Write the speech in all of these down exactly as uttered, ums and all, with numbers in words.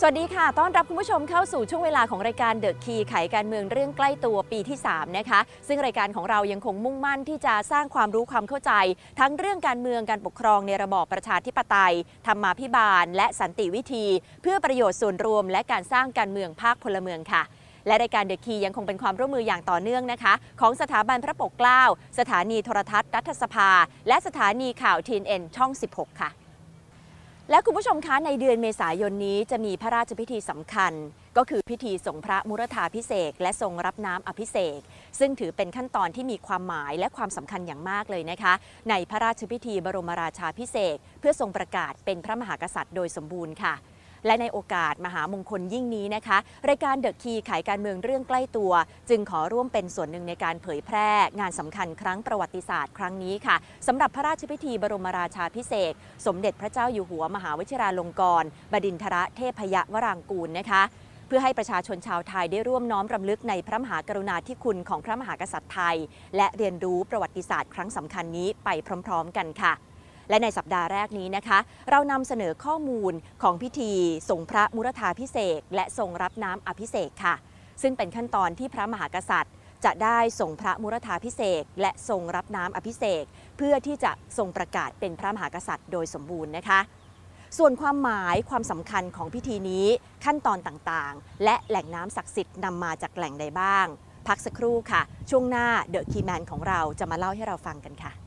สวัสดีค่ะต้อนรับคุณผู้ชมเข้าสู่ช่วงเวลาของรายการเดอะคีย์ไขการเมืองเรื่องใกล้ตัวปีที่สามนะคะซึ่งรายการของเรายังคงมุ่งมั่นที่จะสร้างความรู้ความเข้าใจทั้งเรื่องการเมืองการปกครองในระบอบประชาธิปไตยธรรมาภิบาลและสันติวิธีเพื่อประโยชน์ส่วนรวมและการสร้างการเมืองภาคพลเมืองค่ะและรายการเดอะคีย์ยังคงเป็นความร่วมมืออย่างต่อเนื่องนะคะของสถาบันพระปกเกล้าสถานีโทรทัศน์รัฐสภาและสถานีข่าว ที เอ็น เอ็น ช่องสิบหกค่ะและคุณผู้ชมคะในเดือนเมษายนนี้จะมีพระราชพิธีสำคัญก็คือพิธีส่งพระมุรธาภิเษกและทรงรับน้ำอภิเษกซึ่งถือเป็นขั้นตอนที่มีความหมายและความสำคัญอย่างมากเลยนะคะในพระราชพิธีบรมราชาภิเษกเพื่อทรงประกาศเป็นพระมหากษัตริย์โดยสมบูรณ์ค่ะและในโอกาสมหามงคลยิ่งนี้นะคะรายการเดอะคีย์ไขการเมืองเรื่องใกล้ตัวจึงขอร่วมเป็นส่วนหนึ่งในการเผยแพร่งานสำคัญครั้งประวัติศาสตร์ครั้งนี้ค่ะสำหรับพระราชพิธีบรมราชาภิเษกสมเด็จพระเจ้าอยู่หัวมหาวชิราลงกรณ์บดินทรเทพยวรางกูลนะคะเพื่อให้ประชาชนชาวไทยได้ร่วมน้อมรำลึกในพระมหากรุณาธิคุณของพระมหากษัตริย์ไทยและเรียนรู้ประวัติศาสตร์ครั้งสำคัญนี้ไปพร้อมๆกันค่ะและในสัปดาห์แรกนี้นะคะเรานำเสนอข้อมูลของพิธีส่งพระมุรธาภิเษกและทรงรับน้ำอภิเษกค่ะซึ่งเป็นขั้นตอนที่พระมหากษัตริย์จะได้ส่งพระมุรธาภิเษกและทรงรับน้ำอภิเษกเพื่อที่จะทรงประกาศเป็นพระมหากษัตริย์โดยสมบูรณ์นะคะส่วนความหมายความสำคัญของพิธีนี้ขั้นตอนต่างๆและแหล่งน้ำศักดิ์สิทธิ์นำมาจากแหล่งใดบ้างพักสักครู่ค่ะช่วงหน้าเดอะคีย์แมนของเราจะมาเล่าให้เราฟังกันค่ะ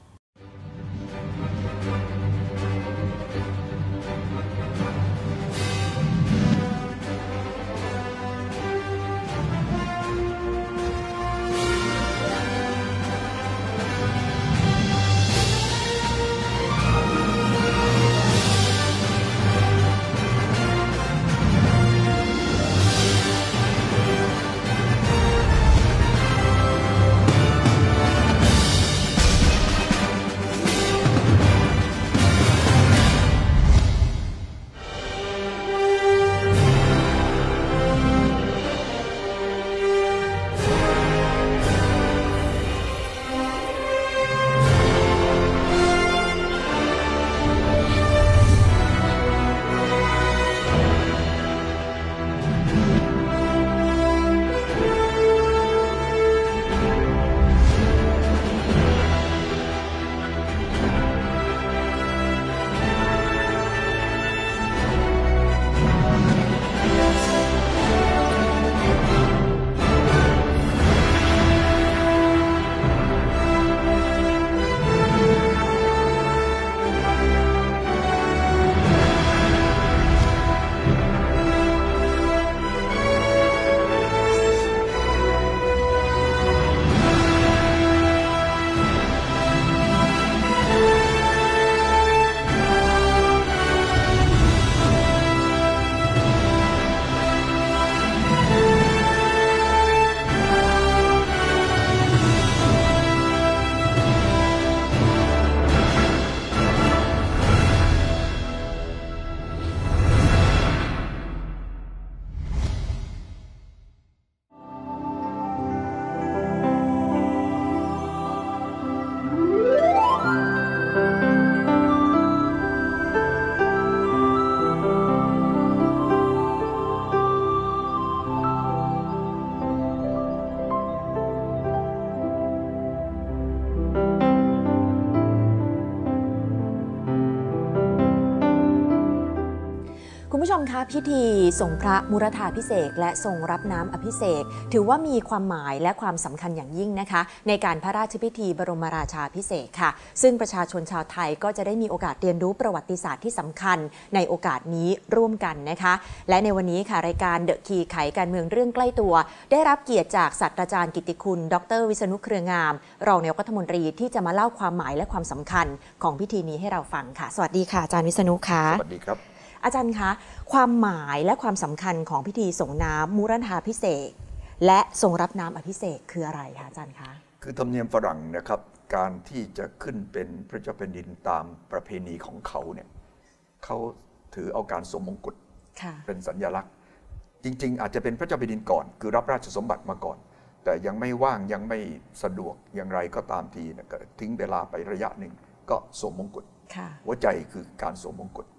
คุณผู้ชมคะพิธีส่งพระมุรธาภิเษกและทรงรับน้ำอภิเษกถือว่ามีความหมายและความสำคัญอย่างยิ่งนะคะในการพระราชพิธีบรมราชาภิเษกค่ะซึ่งประชาชนชาวไทยก็จะได้มีโอกาสเรียนรู้ประวัติศาสตร์ที่สำคัญในโอกาสนี้ร่วมกันนะคะและในวันนี้ค่ะรายการเดอะคีย์ไขการเมืองเรื่องใกล้ตัวได้รับเกียรติจากศาสตราจารย์กิตติคุณดร.วิษณุเครืองามรองนายกรัฐมนตรีที่จะมาเล่าความหมายและความสำคัญของพิธีนี้ให้เราฟังค่ะสวัสดีค่ะอาจารย์วิษณุค่ะสวัสดีครับอาจารย์คะความหมายและความสำคัญของพิธีส่งน้ำมุรธาภิเษกและทรงรับน้ำอภิเษกคืออะไรคะอาจารย์คะคือธรรมเนียมฝรั่งนะครับการที่จะขึ้นเป็นพระเจ้าแผ่นดินตามประเพณีของเขาเนี่ยเขาถือเอาการสวมมงกุฎเป็นสัญลักษณ์จริงๆอาจจะเป็นพระเจ้าแผ่นดินก่อนคือรับราชสมบัติมาก่อนแต่ยังไม่ว่างยังไม่สะดวกอย่างไรก็ตามทีนะก็ทิ้งเวลาไประยะหนึ่งก็สวมมงกุฎหัวใจคือการสวมมงกุฎ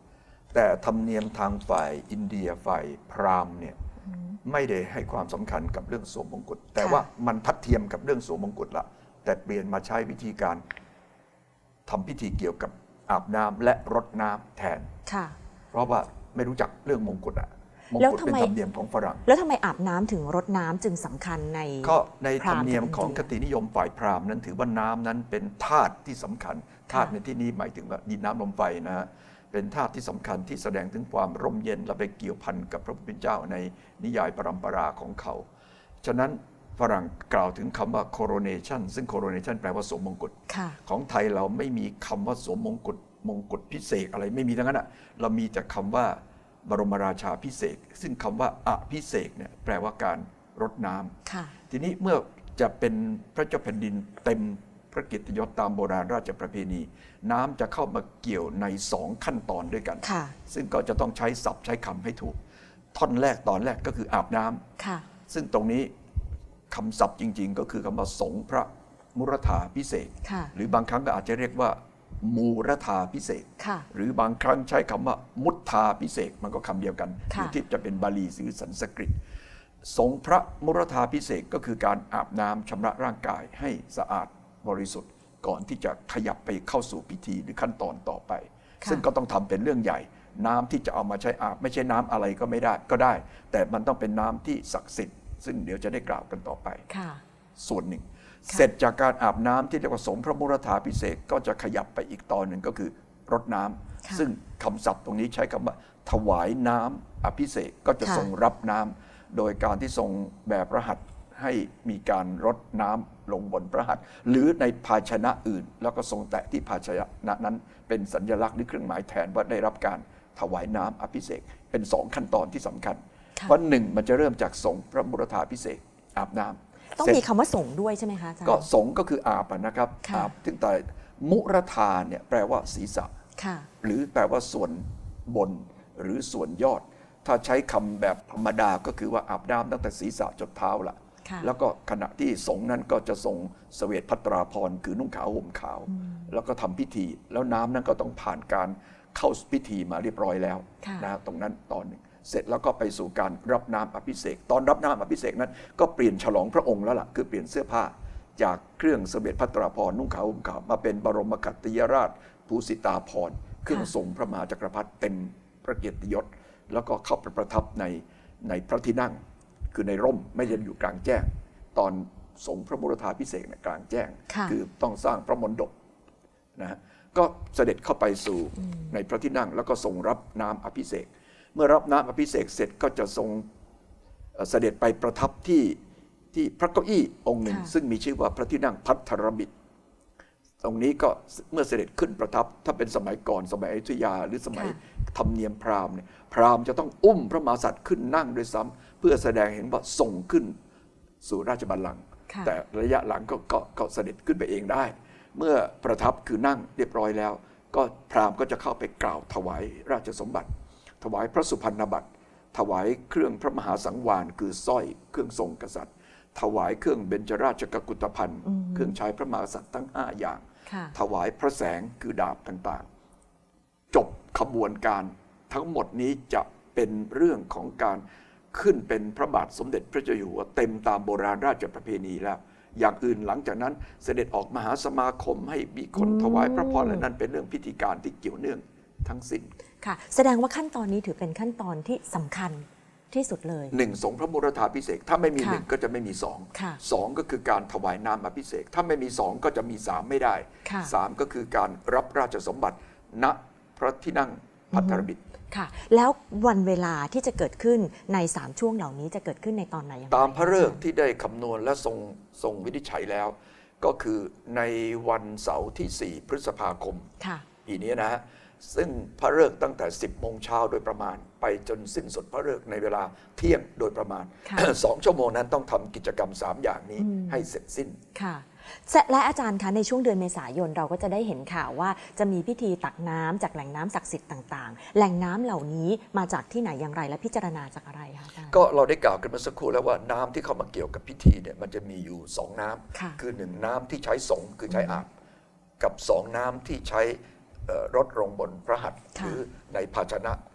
แต่ธรรมเนียมทางฝ่ายอินเดียฝ่ายพราหมณ์เนี่ยไม่ได้ให้ความสำคัญกับเรื่องสวมมงกุฎแต่ว่ามันทัดเทียมกับเรื่องสวมมงกุฎละแต่เปลี่ยนมาใช้วิธีการทำพิธีเกี่ยวกับอาบน้ำและรดน้ำแทนเพราะว่าไม่รู้จักเรื่องมงกุฎอะมงกุฎเป็นธรรมเนียมของฝรั่งแล้วทำไมอาบน้ำถึงรดน้ำจึงสำคัญในก็ในธรรมเนียมของคตินิยมฝ่ายพราหมณ์นั้นถือว่าน้ำนั้นเป็นธาตุที่สำคัญธาตุในที่นี้หมายถึงว่าดินน้ำลมไฟนะฮะเป็นธาตุที่สำคัญที่แสดงถึงความร่มเย็นและไปเกี่ยวพันกับพระพุทธเจ้าในนิยายปรัมปราของเขาฉะนั้นฝรั่งกล่าวถึงคำว่า coronation ซึ่ง coronation แปลว่าสวมมงกุฎของไทยเราไม่มีคำว่าสวมมงกุฎมงกุฎพิเศษอะไรไม่มีทั้งนั้นอ่ะเรามีแต่คำว่าบรมราชาภิเษกซึ่งคำว่าอภิเษกเนี่ยแปลว่าการรดน้ำทีนี้เมื่อจะเป็นพระเจ้าแผ่นดินเต็มพระเกียรติยศตามโบราณราชประเพณีน้ำจะเข้ามาเกี่ยวในสองขั้นตอนด้วยกันซึ่งก็จะต้องใช้ศัพท์ใช้คำให้ถูกท่อนแรกตอนแรกก็คืออาบน้ำซึ่งตรงนี้คำศัพท์จริงๆก็คือคำว่าสงพระมุรธาภิเษกหรือบางครั้งก็อาจจะเรียกว่ามูรธาภิเษกหรือบางครั้งใช้คำว่ามุทธาภิเษกมันก็คำเดียวกันอยู่ที่จะเป็นบาลีหรือสันสกฤตสงพระมุรธาภิเษกก็คือการอาบน้ำชำระร่างกายให้สะอาดบริสุทธิ์ก่อนที่จะขยับไปเข้าสู่พิธีหรือขั้นตอนต่อไปซึ่งก็ต้องทำเป็นเรื่องใหญ่น้ำที่จะเอามาใช้อาบไม่ใช่น้ำอะไรก็ไม่ได้ก็ได้แต่มันต้องเป็นน้ำที่ศักดิ์สิทธิ์ซึ่งเดี๋ยวจะได้กล่าวกันต่อไปส่วนหนึ่งเสร็จจากการอาบน้ำที่เรียกว่าสงพระมุรธาภิเษกก็จะขยับไปอีกตอนหนึ่งก็คือรดน้ำซึ่งคำศัพท์ตรงนี้ใช้คำว่าถวายน้ำอภิเษกก็จะทรงรับน้ำโดยการที่ทรงแบบพระหัตถ์ให้มีการรดน้ำลงบนพระหัตถ์หรือในภาชนะอื่นแล้วก็ทรงแตะที่ภาชนะนั้นเป็นสัญลักษณ์หรือเครื่องหมายแทนว่าได้รับการถวายน้ำอภิเษกเป็นสองขั้นตอนที่สำคัญเพราะหนึ่งมันจะเริ่มจากสงพระมุรธาภิเษกอาบน้ำต้องมีคำว่าสงด้วยใช่ไหมคะอาจารย์ก็สงก็คืออาบนะครับอาบถึงแต่มุรธาเนี่ยแปลว่าศีรษะหรือแปลว่าส่วนบนหรือส่วนยอดถ้าใช้คำแบบธรรมดาก็คือว่าอาบน้ำตั้งแต่ศีรษะจนเท้าละแล้วก็ขณะที่สงนั้นก็จะทรงเสวตภัตราภรณ์คือนุ่งขาวห่มขาวแล้วก็ทำพิธีแล้วน้ำนั้นก็ต้องผ่านการเข้าพิธีมาเรียบร้อยแล้วนะตรงนั้นตอนหนึ่งเสร็จแล้วก็ไปสู่การรับน้ำอภิเษกตอนรับน้ำอภิเษกนั้นก็เปลี่ยนฉลองพระองค์แล้วล่ะคือเปลี่ยนเสื้อผ้าจากเครื่องเสวตภัตราภรณ์นุ่งขาวห่มขาวมาเป็นบรมกัตติยราชภูสิตาภรณ์เครื่องทรงพระมหาจักรพรรดิเต็มพระเกียรติยศแล้วก็เข้าไปประทับในในพระที่นั่งคือในร่มไม่ได้อยู่กลางแจ้งตอนทรงพระมุรธาภิเษกในกลางแจ้งคือต้องสร้างพระมณฑปนะก็เสด็จเข้าไปสู่ในพระที่นั่งแล้วก็ทรงรับน้ำอภิเษกเมื่อรับน้ำอภิเษกเสร็จก็จะทรงเสด็จไปประทับที่ที่พระเก้าอี้องค์หนึ่งซึ่งมีชื่อว่าพระที่นั่งภัทรบิดตรงนี้ก็เมื่อเสด็จขึ้นประทับถ้าเป็นสมัยก่อนสมัยอยุธยาหรือสมัยธรรมเนียมพราหมณ์เนี่ยพราหมณ์จะต้องอุ้มพระมหากษัตริย์ขึ้นนั่งด้วยซ้ำเพื่อแสดงเห็นว่าส่งขึ้นสู่ราชบัลลังก์แต่ระยะหลังก็ก็ก็เสด็จขึ้นไปเองได้เมื่อประทับคือนั่งเรียบร้อยแล้วก็พราหมณ์ก็จะเข้าไปกล่าวถวายราชสมบัติถวายพระสุพรรณบัตรถวายเครื่องพระมหาสังวาลคือสร้อยเครื่องทรงกษัตริย์ถวายเครื่องเบญจราชกกุฏภัณฑ์เครื่องใช้พระมหากษัตริย์ทั้งห้าอย่างถวายพระแสงคือดาบต่างๆจบขบวนการทั้งหมดนี้จะเป็นเรื่องของการขึ้นเป็นพระบาทสมเด็จพระเจ้าอยู่หัวเต็มตามโบราณราชประเพณีแล้วอย่างอื่นหลังจากนั้นเสด็จออกมหาสมาคมให้มีคนถวายพระพรและนั้นเป็นเรื่องพิธีการที่เกี่ยวเนื่องทั้งสิ้นค่ะแสดงว่าขั้นตอนนี้ถือเป็นขั้นตอนที่สำคัญที่สุดเลยหนึ่งสงพระมุรธาภิเษกถ้าไม่มีหนึ่งก็จะไม่มีสองสองก็คือการถวายน้ำอภิเษกถ้าไม่มีสองก็จะมีสามไม่ได้สามก็คือการรับราชสมบัติณพระที่นั่งภัทรบิดค่ะแล้ววันเวลาที่จะเกิดขึ้นในสามช่วงเหล่านี้จะเกิดขึ้นในตอนไหนอย่างไรตามพระฤกษ์ที่ได้คำนวณและทรงทรงวินิจฉัยแล้วก็คือในวันเสาร์ที่สี่พฤษภาคมปีนี้นะฮะซึ่งพระฤกษ์ตั้งแต่สิบโมงเช้าโดยประมาณไปจนสิ้นสุดพระฤกษ์ในเวลาเที่ยงโดยประมาณสองชั่วโมงนั้นต้องทำกิจกรรมสามอย่างนี้ให้เสร็จสิ้นค่ะและอาจารย์คะในช่วงเดือนเมษายนเราก็จะได้เห็นข่าวว่าจะมีพิธีตักน้ำจากแหล่งน้ำศักดิ์สิทธิ์ต่างๆแหล่งน้ำเหล่านี้มาจากที่ไหนอย่างไรและพิจารณาจากอะไรคะอาจารย์ก็เราได้กล่าวกันเมื่อสักครู่แล้วว่าน้ำที่เข้ามาเกี่ยวกับพิธีเนี่ยมันจะมีอยู่สองน้ำคือหนึ่งน้ำที่ใช้สงคือใช้อาบกับสองน้ำที่ใช้รดลงบนพระหัตถ์หรือในภาชนะ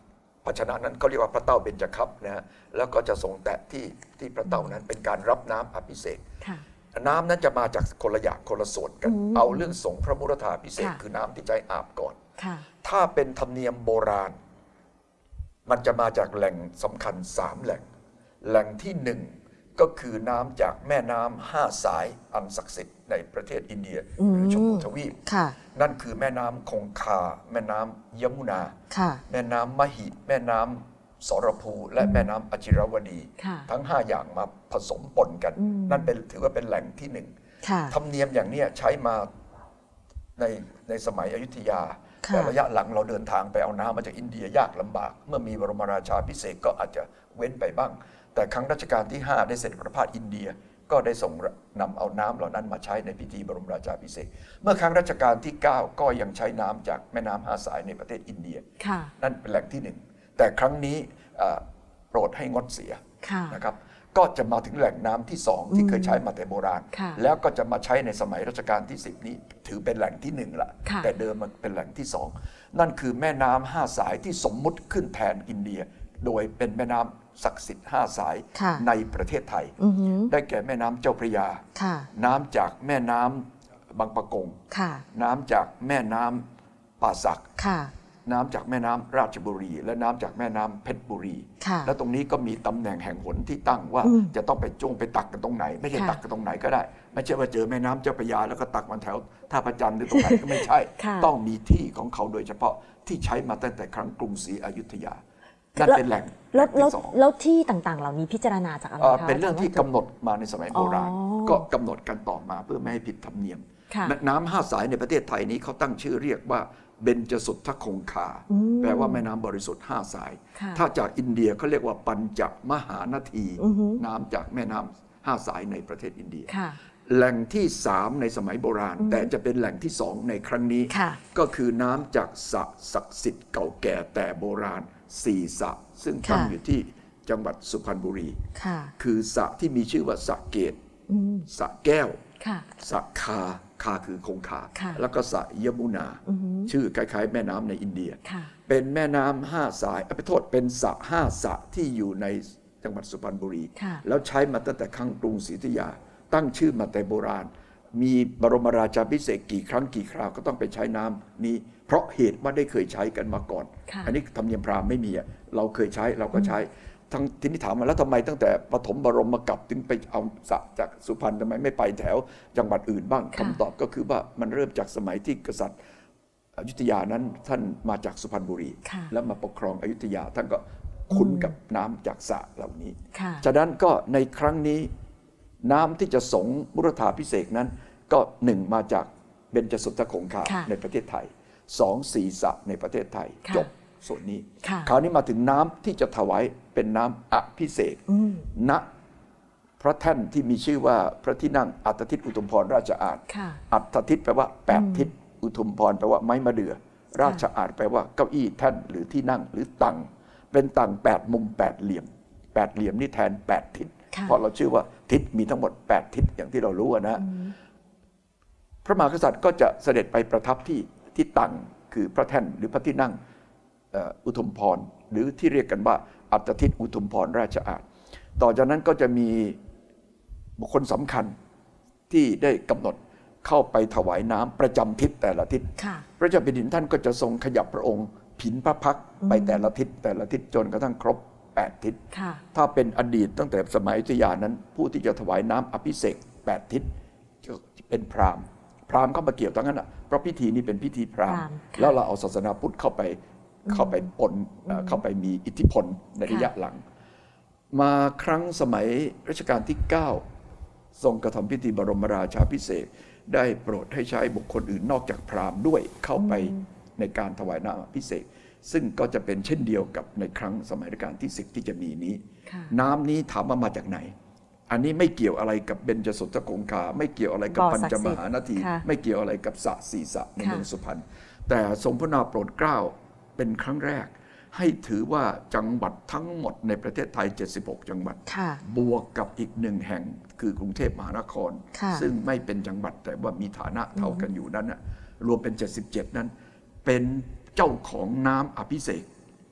ภาชนะนั้นเขาเรียกว่าพระเต้าเบญจคัพนะฮะแล้วก็จะส่งแตะที่ที่พระเต้านั้นเป็นการรับน้ำอภิเษกน้ำนั้นจะมาจากคนละอย่างคนละส่วนกันเอาเรื่องสงฆ์พระมุรธาภิเษกคือน้ำที่ใช้อาบก่อนถ้าเป็นธรรมเนียมโบราณมันจะมาจากแหล่งสำคัญสามแหล่งแหล่งที่หนึ่งก็คือน้ำจากแม่น้ำห้าสายอันศักดิ์สิทธิ์ในประเทศอินเดียหรือชมพูทวีปนั่นคือแม่น้ำคงคาแม่น้ำยมุนาแม่น้ำมหิแม่น้ำสรภูและแม่น้ำอจิรวดีทั้งห้าอย่างมาผสมปนกันนั่นเป็นถือว่าเป็นแหล่งที่หนึ่งธรรมเนียมอย่างนี้ใช้มาในในสมัยอยุธยาแต่ระยะหลังเราเดินทางไปเอาน้ำมาจากอินเดียยากลำบากเมื่อมีบรมราชาภิเษกก็อาจจะเว้นไปบ้างแต่ครั้งรัชกาลที่ห้าได้เสด็จประพาสอินเดียก็ได้ส่งนำเอาน้ำเหล่านั้นมาใช้ในพิธีบรมราชาภิเษกเมื่อครั้งรัชกาลที่เก้าก็ยังใช้น้ำจากแม่น้ำห้าสายในประเทศอินเดียนั่นเป็นแหล่งที่หนึ่งแต่ครั้งนี้โปรดให้งดเสียนะครับก็จะมาถึงแหล่งน้ำที่สองที่เคยใช้มาแต่โบราณแล้วก็จะมาใช้ในสมัยรัชกาลที่สิบนี้ถือเป็นแหล่งที่หนึ่งละแต่เดิมมันเป็นแหล่งที่สองนั่นคือแม่น้ำห้าสายที่สมมุติขึ้นแทนอินเดียโดยเป็นแม่น้ำศักดิ์สิทธิ์ห้าสายในประเทศไทยได้แก่แม่น้ำเจ้าพระยาน้ำจากแม่น้ำบางปะกงน้ำจากแม่น้ำป่าสักน้ำจากแม่น้ำราชบุรีและน้ำจากแม่น้ำเพชรบุรีและตรงนี้ก็มีตำแหน่งแห่งหนที่ตั้งว่าจะต้องไปจงไปตักกันตรงไหนไม่ใช่ตักกันตรงไหนก็ได้ไม่ใช่ว่าเจอแม่น้ำเจ้าพระยาแล้วก็ตักมันแถวท่าพระจันทร์หรือตรงไหนก็ไม่ใช่ต้องมีที่ของเขาโดยเฉพาะที่ใช้มาตั้งแต่ครั้งกรุงศรีอยุธยานั่นเป็นแหล่งที่สองแล้วที่ต่างๆเหล่านี้พิจารณาจากอะไรคะเป็นเรื่องที่กำหนดมาในสมัยโบราณก็กำหนดกันต่อมาเพื่อไม่ให้ผิดธรรมเนียมน้ำห้าสายในประเทศไทยนี้เขาตั้งชื่อเรียกว่าเบญจสุทธคงคาแปลว่าแม่น้ำบริสุทธิ์ห้าสายถ้าจากอินเดียเขาเรียกว่าปัญจมหานาทีน้ำจากแม่น้ำห้าสายในประเทศอินเดียแหล่งที่สามในสมัยโบราณแต่จะเป็นแหล่งที่สองในครั้งนี้ก็คือน้ำจากสระศักดิ์สิทธิ์เก่าแก่แต่โบราณสี่สระซึ่งตั้งอยู่ที่จังหวัดสุพรรณบุรีคือสระที่มีชื่อว่าสระเกตสระแก้วสระคาคาคือคงคาแล้วก็สระยมุนาชื่อคล้ายๆแม่น้ำในอินเดียเป็นแม่น้ำห้าสายไปโทษเป็นสระห้าสระที่อยู่ในจังหวัดสุพรรณบุรีแล้วใช้มาตั้งแต่ครั้งกรุงศรีอยุธยาตั้งชื่อมาแต่โบราณมีบรมราชาภิเษกกี่ครั้งกี่คราวก็ต้องไปใช้น้ำนี้เพราะเหตุว่าได้เคยใช้กันมาก่อนอันนี้ธรรมเนียมพราหมณ์ไม่มีเราเคยใช้เราก็ใช้ทั้งทีนี้ถามมาแล้วทำไมตั้งแต่ปฐมบรมกาลถึงไปเอาสระจากสุพรรณทำไมไม่ไปแถวจังหวัดอื่นบ้างคำตอบก็คือว่ามันเริ่มจากสมัยที่กษัตริย์อยุธยานั้นท่านมาจากสุพรรณบุรีแล้วมาปกครองอยุธยาท่านก็คุ้นกับน้ำจากสระเหล่านี้ฉะนั้นก็ในครั้งนี้น้ำที่จะสงมุรธาภิเษกนั้นก็หนึ่งมาจากเบญจสุทธคงคาในประเทศไทยสองสี่สระในประเทศไทยจบส่วนนี้คราวนี้มาถึงน้ำที่จะถวายเป็นน้ำอภิเษกณพระแท่นที่มีชื่อว่าพระที่นั่งอัฏฐทิตอุทุมพรราชอาณอัฏฐทิตแปลว่าแปดทิศอุทุมพรแปลว่าไม้มะเดื่อราชอาณแปลว่าเก้าอี้แท่นหรือที่นั่งหรือตังเป็นตังแปดมุมแปดเหลี่ยมแปดเหลี่ยมนี่แทนแปดทิศเพราะเราชื่อว่าทิศมีทั้งหมดแปดทิศอย่างที่เรารู้นะพระมหากษัตริย์ก็จะเสด็จไปประทับที่ที่ตังคือพระแท่นหรือพระที่นั่งอุทุมพรหรือที่เรียกกันว่าอัฏฐทิตอุทุมพรราชอาณต่อจากนั้นก็จะมีบุคคลสำคัญที่ได้กำหนดเข้าไปถวายน้ำประจำทิศแต่ละทิศพระเจ้าแผ่นดินท่านก็จะทรงขยับพระองค์ผินพระพักตร์ไปแต่ละทิศแต่ละทิศจนกระทั่งครบแปดทิศถ้าเป็นอดีตตั้งแต่สมัยอยุธยานั้นผู้ที่จะถวายน้ำอภิเษกแปดทิศจะเป็นพราหมณ์พราหมณ์เข้ามาเกี่ยวทั้งนั้นอ่ะเพราะพิธีนี้เป็นพิธีพราหมณ์แล้วเราเอาศาสนาพุทธเข้าไปเข้าไปปนเข้าไปมีอิทธิพลในระยะหลังมาครั้งสมัยรัชกาลที่เก้าทรงกระทำพิธีบรมราชาภิเษกได้โปรดให้ใช้บุคคลอื่นนอกจากพราหมณ์ด้วยเข้าไปในการถวายน้ำอภิเษกซึ่งก็จะเป็นเช่นเดียวกับในครั้งสมัยรัชกาลที่สิบที่จะมีนี้น้ำนี้ถามว่ามาจากไหนอันนี้ไม่เกี่ยวอะไรกับเบญจสุทธคงคาไม่เกี่ยวอะไรกับปัญจมหานาทีไม่เกี่ยวอะไรกับสระสี่สระในเมืองสุพรรณแต่ทรงพระนาโปรดเกล้าเป็นครั้งแรกให้ถือว่าจังหวัดทั้งหมดในประเทศไทยเจ็ดสิบหกจังหวัดบวกกับอีกหนึ่งแห่งคือกรุงเทพมหานครซึ่งไม่เป็นจังหวัดแต่ว่ามีฐานะเท่ากันอยู่นั้นนะรวมเป็นเจ็ดสิบเจ็ดนั้นเป็นเจ้าของน้ำอภิเษก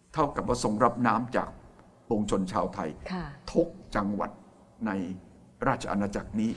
เท่ากับว่าทรงรับน้ำจากปวงชนชาวไทยทุกจังหวัดในราชอาณาจักรนี้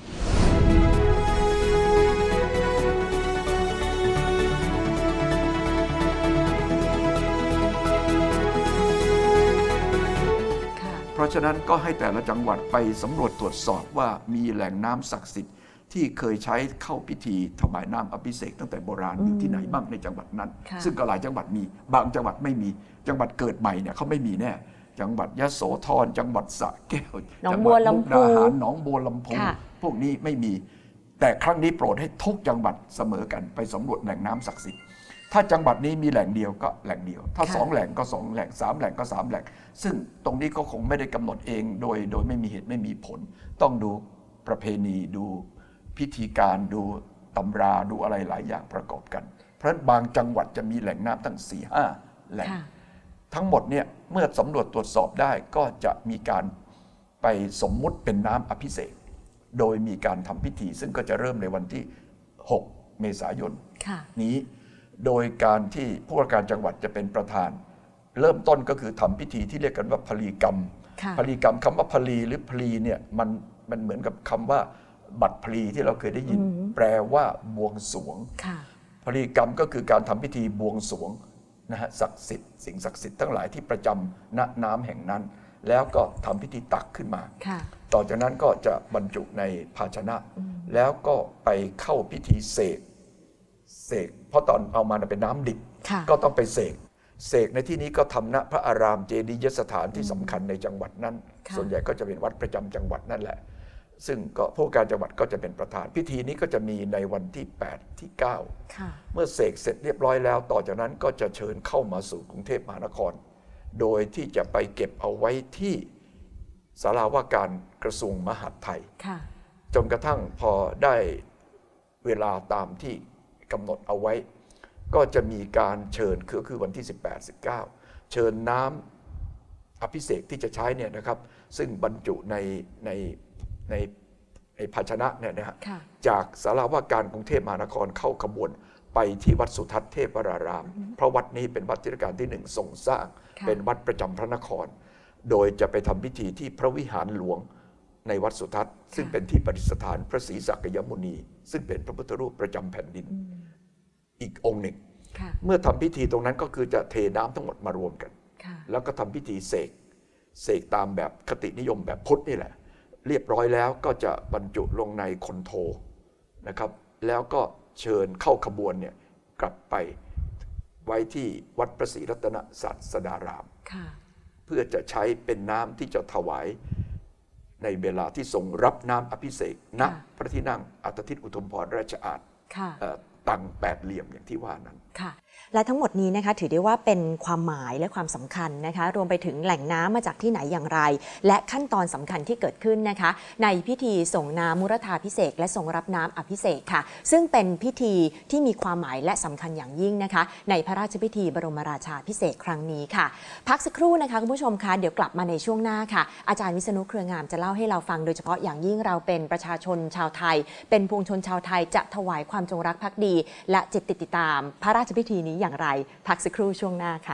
เพราะฉะนั้นก็ให้แต่ละจังหวัดไปสำรวจตรวจสอบว่ามีแหล่งน้ำศักดิ์สิทธิ์ที่เคยใช้เข้าพิธีถวายน้ำอภิเษกตั้งแต่โบราณอยู่ที่ไหนบ้างในจังหวัดนั้นซึ่งก็หลายจังหวัดมีบางจังหวัดไม่มีจังหวัดเกิดใหม่เนี่ยเขาไม่มีแน่จังหวัดยโสธรจังหวัดสระแก้วจังหวัดมุกดาหารหนองบัวลำพูพวกนี้ไม่มีแต่ครั้งนี้โปรดให้ทุกจังหวัดเสมอกันไปสำรวจแหล่งน้ำศักดิ์สิทธิ์ถ้าจังหวัดนี้มีแหล่งเดียวก็แหล่งเดียวถ้าสองแหล่งก็สองแหล่งสามแหล่งก็สามแหล่งซึ่งตรงนี้ก็คงไม่ได้กำหนดเองโดยโดยไม่มีเหตุไม่มีผลต้องดูประเพณีดูพิธีการดูตำราดูอะไรหลายอย่างประกอบกันเพราะฉะนั้นบางจังหวัดจะมีแหล่งน้ำตั้ง สี่ห้า แหล่งทั้งหมดเนี่ยเมื่อสำรวจตรวจสอบได้ก็จะมีการไปสมมุติเป็นน้ำอภิเษกโดยมีการทำพิธีซึ่งก็จะเริ่มในวันที่หกเมษายนนี้โดยการที่ผู้ว่าการจังหวัดจะเป็นประธานเริ่มต้นก็คือทำพิธีที่เรียกกันว่าพลีกรรมพลีกรรมคำว่าพลีหรือพลีเนี่ยมันมันเหมือนกับคำว่าบัตรพลีที่เราเคยได้ยินแปลว่าบวงสรวงพลีกรรมก็คือการทำพิธีบวงสรวงนะฮะศักดิ์สิทธิ์สิ่งศักดิ์สิทธิ์ทั้งหลายที่ประจำณน้ำแห่งนั้นแล้วก็ทำพิธีตักขึ้นมาต่อจากนั้นก็จะบรรจุในภาชนะแล้วก็ไปเข้าพิธีเสกเสกเพราะตอนเอามาเป็นน้ำดิบก็ต้องไปเสกเสกในที่นี้ก็ทำณพระอารามเจดียสถานที่สำคัญในจังหวัดนั้นส่วนใหญ่ก็จะเป็นวัดประจำจังหวัดนั่นแหละซึ่งก็ผู้การจังหวัดก็จะเป็นประธานพิธีนี้ก็จะมีในวันที่แปดที่เก้าเมื่อเสกเสร็จเรียบร้อยแล้วต่อจากนั้นก็จะเชิญเข้ามาสู่กรุงเทพมหานครโดยที่จะไปเก็บเอาไว้ที่ศาลาว่าการกระทรวงมหาดไทยจนกระทั่งพอได้เวลาตามที่กำหนดเอาไว้ก็จะมีการเชิญคือคือวันที่สิบแปด สิบเก้าเชิญน้ำอภิเษกที่จะใช้เนี่ยนะครับซึ่งบรรจุในในในในภาชนะเนี่ยนะฮะจากศาลาว่าการกรุงเทพมหานครเข้าขบวนไปที่วัดสุทัศน์เทพวรารามเพราะวัดนี้เป็นวัดที่รัชกาลที่หนึ่งทรงสร้างเป็นวัดประจำพระนครโดยจะไปทำพิธีที่พระวิหารหลวงในวัดสุทัศน์ซึ่งเป็นที่ประดิษฐานพระศรีสักยมุนีซึ่งเป็นพระพุทธรูปประจำแผ่นดินอีกองค์หนึ่งเมื่อทำพิธีตรงนั้นก็คือจะเทน้ำทั้งหมดมารวมกันแล้วก็ทำพิธีเสกเสกตามแบบคตินิยมแบบพุทธนี่แหละเรียบร้อยแล้วก็จะบรรจุลงในคนโทนะครับแล้วก็เชิญเข้าขบวนเนี่ยกลับไปไว้ที่วัดพระศรีรัตนศาสดารามเพื่อจะใช้เป็นน้ำที่จะถวายในเวลาที่ทรงรับน้ำอภิเษกณพระที่นั่งอัฏฐทิตอุทุมพรราชอาณตังแปดเหลี่ยมอย่างที่ว่านั้นและทั้งหมดนี้นะคะถือได้ว่าเป็นความหมายและความสำคัญนะคะรวมไปถึงแหล่งน้ำมาจากที่ไหนอย่างไรและขั้นตอนสำคัญที่เกิดขึ้นนะคะในพิธีส่งน้ำมุรธาภิเษกและส่งรับน้ำอภิเษกค่ะซึ่งเป็นพิธีที่มีความหมายและสำคัญอย่างยิ่งนะคะในพระราชพิธีบรมราชาภิเษกครั้งนี้ค่ะพักสักครู่นะคะคุณผู้ชมคะเดี๋ยวกลับมาในช่วงหน้าค่ะอาจารย์วิษณุเครืองามจะเล่าให้เราฟังโดยเฉพาะอย่างยิ่งเราเป็นประชาชนชาวไทยเป็นปวงชนชาวไทยจะถวายความจงรักภักดีและจิตติดตามพระราชพิธีนี้อย่างไรพักสักครู่ช่วงหน้าค่ะ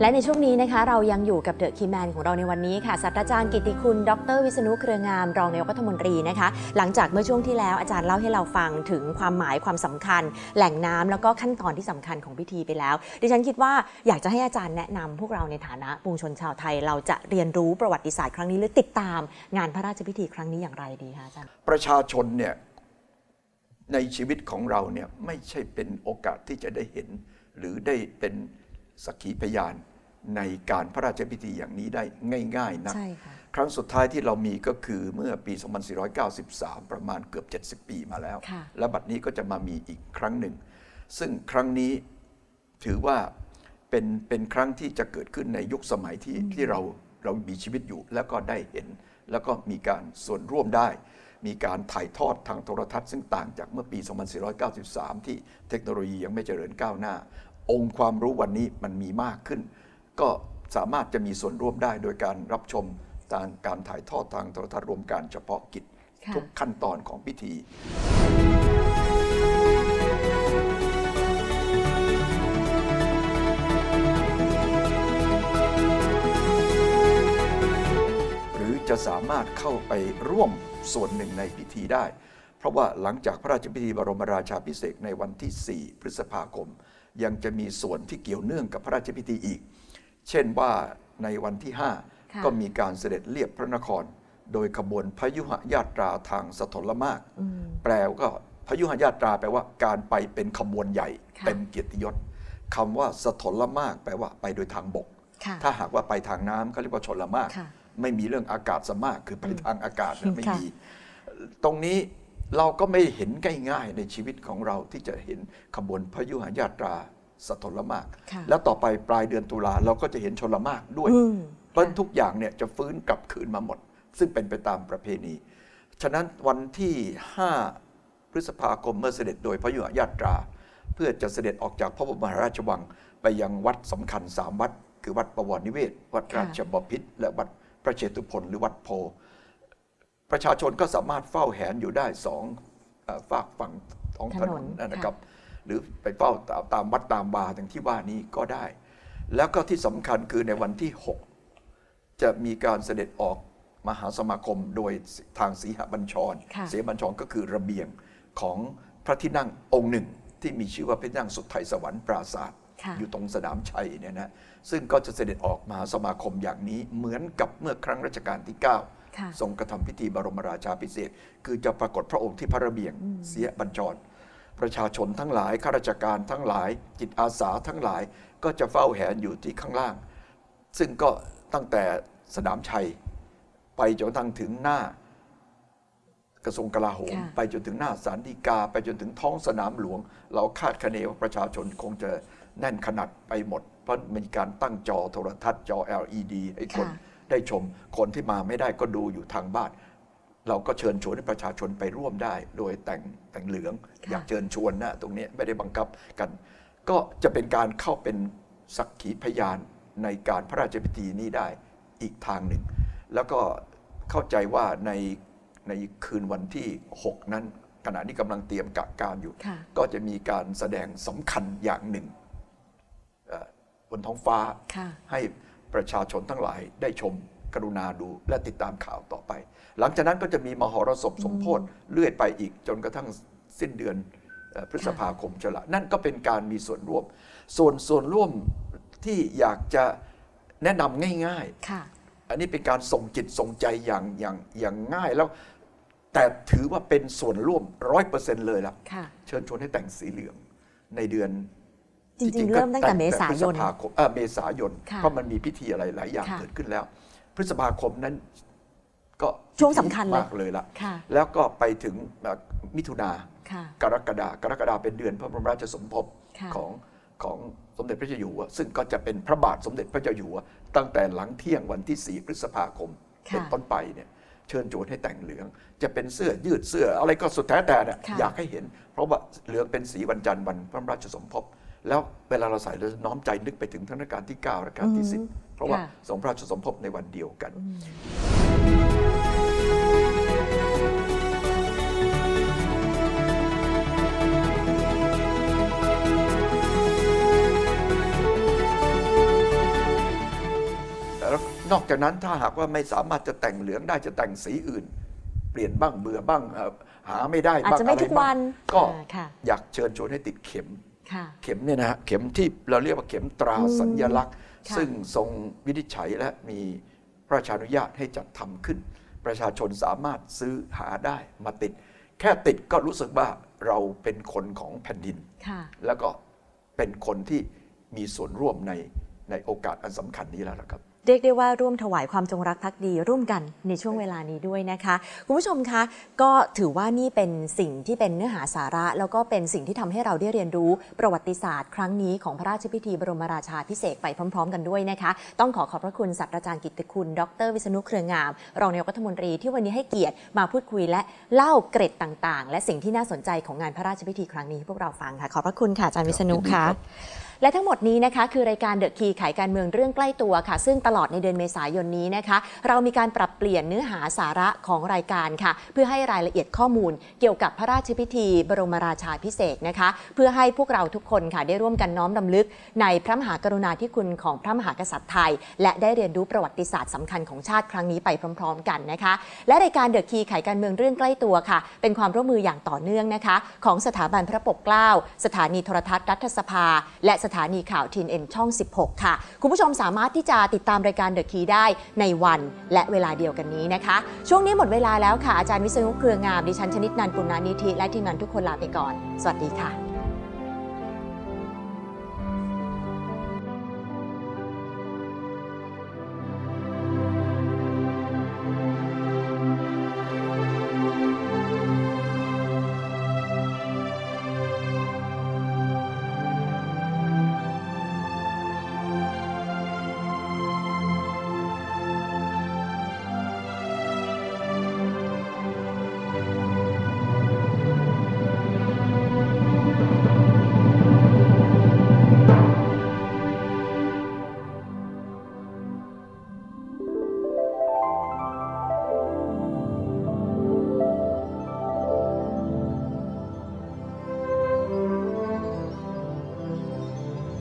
และในช่วงนี้นะคะเรายังอยู่กับเดอะคีแมนของเราในวันนี้ค่ะศาสตราจารย์กิตติคุณดรวิษณุเครืองามรองนายกรัฐมนตรีนะคะหลังจากเมื่อช่วงที่แล้วอาจารย์เล่าให้เราฟังถึงความหมายความสำคัญแหล่งน้ำแล้วก็ขั้นตอนที่สำคัญของพิธีไปแล้วดิฉันคิดว่าอยากจะให้อาจารย์แนะนำพวกเราในฐานะปวงชนชาวไทยเราจะเรียนรู้ประวัติศาสตร์ครั้งนี้หรือติดตามงานพระราชพิธีครั้งนี้อย่างไรดีคะอาจารย์ประชาชนเนี่ยในชีวิตของเราเนี่ยไม่ใช่เป็นโอกาสที่จะได้เห็นหรือได้เป็นสักขีพยานในการพระราชพิธีอย่างนี้ได้ง่ายๆนะครั้งสุดท้ายที่เรามีก็คือเมื่อปี สองพันสี่ร้อยเก้าสิบสาม ประมาณเกือบเจ็ดสิบปีมาแล้วและบัดนี้ก็จะมามีอีกครั้งหนึ่งซึ่งครั้งนี้ถือว่าเป็นเป็นครั้งที่จะเกิดขึ้นในยุคสมัยที่ที่เราเรามีชีวิตอยู่แล้วก็ได้เห็นแล้วก็มีการส่วนร่วมได้มีการถ่ายทอดทางโทรทัศน์ซึ่งต่างจากเมื่อปี สองพันสี่ร้อยเก้าสิบสาม ที่เทคโนโลยียังไม่เจริญก้าวหน้าองค์ความรู้วันนี้มันมีมากขึ้นก็สามารถจะมีส่วนร่วมได้โดยการรับชมทางการถ่ายทอดทางโทรทัศน์รวมการเฉพาะกิจทุกขั้นตอนของพิธีหรือจะสามารถเข้าไปร่วมส่วนหนึ่งในพิธีได้เพราะว่าหลังจากพระราชพิธีบรมราชาภิเษกในวันที่สี่พฤษภาคมยังจะมีส่วนที่เกี่ยวเนื่องกับพระราชพิธีอีกเช่นว่าในวันที่ห้าก็มีการเสด็จเลียบพระนครโดยขบวนพยุหญาตราทางสถลมากแปลว่าพยุหญาตราแปลว่าการไปเป็นขบวนใหญ่เต็มเกียรติยศคำว่าสถลมากแปลว่าไปโดยทางบกถ้าหากว่าไปทางน้ำเขาเรียกว่าชลมากไม่มีเรื่องอากาศสมากคือไปทางอากาศไม่มีตรงนี้เราก็ไม่เห็นง่ายๆในชีวิตของเราที่จะเห็นขบวนพยุหญาตราสถลมากแล้วต่อไปปลายเดือนตุลาเราก็จะเห็นชลมากด้วยเพราะทุกอย่างเนี่ยจะฟื้นกลับคืนมาหมดซึ่งเป็นไปตามประเพณีฉะนั้นวันที่ห้าพฤษภาคมเมื่อเสด็จโดยพยุหญาตราเพื่อจะเสด็จออกจากพระบรมราชวังไปยังวัดสำคัญสามวัดคือวัดบวรนิเวศวัดราชบพิตรและวัดพระเชตุพนหรือวัดโพประชาชนก็สามารถเฝ้าแหนอยู่ได้สองฝากฝั่งท้องถนนนะครับหรือไปเฝ้าตามวัดตามบาร์อย่างที่ว่านี้ก็ได้แล้วก็ที่สำคัญคือในวันที่หกจะมีการเสด็จออกมหาสมาคมโดยทางสีหบัญชรสีหบัญชรก็คือระเบียงของพระที่นั่งองค์หนึ่งที่มีชื่อว่าพระที่นั่งสุทไทยสวรรค์ปราศาสตร์อยู่ตรงสนามชัยเนี่ยนะซึ่งก็จะเสด็จออกมหาสมาคมอย่างนี้เหมือนกับเมื่อครั้งรัชกาลที่เก้าทรงกระทำพิธีบรมราชาภิเษกคือจะปรากฏพระองค์ที่พระระเบียงเสียบัญชรประชาชนทั้งหลายข้าราชการทั้งหลายจิตอาสาทั้งหลายก็จะเฝ้าแหนอยู่ที่ข้างล่างซึ่งก็ตั้งแต่สนามชัยไปจนทั้งถึงหน้ากระทรวงกลาโหมไปจนถึงหน้าศาลฎีกาไปจนถึงท้องสนามหลวงเราคาดคะเนว่าประชาชนคงจะแน่นขนาดไปหมดเพราะมีการตั้งจอโทรทัศน์จอ แอล อี ดี ให้คนได้ชมคนที่มาไม่ได้ก็ดูอยู่ทางบ้านเราก็เชิญชวนให้ประชาชนไปร่วมได้โดยแต่งแต่งเหลืองอยากเชิญชวนนะตรงนี้ไม่ได้บังคับกันก็จะเป็นการเข้าเป็นสักขีพยานในการพระราชพิธีนี้ได้อีกทางหนึ่งแล้วก็เข้าใจว่าในในคืนวันที่หกนั้นขณะนี้กำลังเตรียมกะการอยู่ก็จะมีการแสดงสำคัญอย่างหนึ่งบนท้องฟ้าให้ประชาชนทั้งหลายได้ชมกรุณาดูและติดตามข่าวต่อไปหลังจากนั้นก็จะมีมหรสพสมโภชเลื่อยไปอีกจนกระทั่งสิ้นเดือนพฤษภาคมจะละนั่นก็เป็นการมีส่วนร่วมส่วนส่วนร่วมที่อยากจะแนะนำง่ายๆอันนี้เป็นการส่งจิตส่งใจอย่างอย่างอย่างง่ายแล้วแต่ถือว่าเป็นส่วนร่วมร้อยเปอร์เซ็นต์เลยละเชิญชวนให้แต่งสีเหลืองในเดือนจริงๆเริ่มตั้งแต่เมษายนเมษายนเพราะมันมีพิธีอะไรหลายอย่างเกิดขึ้นแล้วพฤษภาคมนั้นก็ช่วงสำคัญมากเลยละแล้วก็ไปถึงมิถุนากรกฎากรกฎาเป็นเดือนพระบรมราชสมภพของของสมเด็จพระเจ้าอยู่หัวซึ่งก็จะเป็นพระบาทสมเด็จพระเจ้าอยู่หัวตั้งแต่หลังเที่ยงวันที่สี่พฤษภาคมเป็นต้นไปเนี่ยเชิญชวนให้แต่งเหลืองจะเป็นเสื้อยืดเสื้ออะไรก็สุดแท้แต่เนี่ยอยากให้เห็นเพราะว่าเหลืองเป็นสีวันจันทร์วันพระราชสมภพแล้วเวลาเราใส่เราน้อมใจนึกไปถึงรัชกาลที่เก้ารัชกาลที่สิบเพราะว่าทรงพระราชสมภพในวันเดียวกันแล้วนอกจากนั้นถ้าหากว่าไม่สามารถจะแต่งเหลืองได้จะแต่งสีอื่น เปลี่ยนบ้างเบื่อบ้างหาไม่ได้บ้างอาจจะไม่ทุกวันก็อยากเชิญชวนให้ติดเข็มเข็มเนี่ยนะฮะเข็มที่เราเรียกว่าเข็มตราสัญลักษณ์ซึ่งทรงวินิจฉัยและมีพระราชานุญาตให้จัดทำขึ้นประชาชนสามารถซื้อหาได้มาติดแค่ติดก็รู้สึกว่าเราเป็นคนของแผ่นดินแล้วก็เป็นคนที่มีส่วนร่วมในในโอกาสอันสำคัญนี้แล้วนะครับเรียกได้ว่าร่วมถวายความจงรักภักดีร่วมกันในช่วงเวลานี้ด้วยนะคะคุณผู้ชมคะก็ถือว่านี่เป็นสิ่งที่เป็นเนื้อหาสาระแล้วก็เป็นสิ่งที่ทำให้เราได้เรียนรู้ประวัติศาสตร์ครั้งนี้ของพระราชพิธีบรมราชาภิเษกไปพร้อมๆกันด้วยนะคะต้องขอขอบพระคุณศาสตราจารย์กิตติคุณดร.วิษณุเครืองามรองนายกรัฐมนตรีที่วันนี้ให้เกียรติมาพูดคุยและเล่าเกร็ดต่างๆและสิ่งที่น่าสนใจของงานพระราชพิธีครั้งนี้ให้พวกเราฟังค่ะขอบพระคุณค่ะอาจารย์วิษณุค่ะและทั้งหมดนี้นะคะคือรายการเดอะคีย์ไขการเมืองเรื่องใกล้ตัวค่ะซึ่งตลอดในเดือนเมษายนนี้นะคะเรามีการปรับเปลี่ยนเนื้อหาสาระของรายการค่ะเพื่อให้รายละเอียดข้อมูลเกี่ยวกับพระราชพิธีบรมราชาภิเษกนะคะเพื่อให้พวกเราทุกคนค่ะได้ร่วมกันน้อมรำลึกในพระมหากรุณาธิคุณของพระมหากษัตริย์ไทยและได้เรียนรู้ประวัติศาสตร์สำคัญของชาติครั้งนี้ไปพร้อมๆกันนะคะและรายการเดอะคีย์ไขการเมืองเรื่องใกล้ตัวค่ะเป็นความร่วมมืออย่างต่อเนื่องนะคะของสถาบันพระปกเกล้าสถานีโทรทัศน์รัฐสภาและสถานีข่าวทีเอ็น ช่องสิบหกค่ะคุณผู้ชมสามารถที่จะติดตามรายการเดอะคีย์ได้ในวันและเวลาเดียวกันนี้นะคะช่วงนี้หมดเวลาแล้วค่ะอาจารย์วิษณุเครืองามดิฉันชนิดนันท์ ปุณณนิธิและทีมงานทุกคนลาไปก่อนสวัสดีค่ะ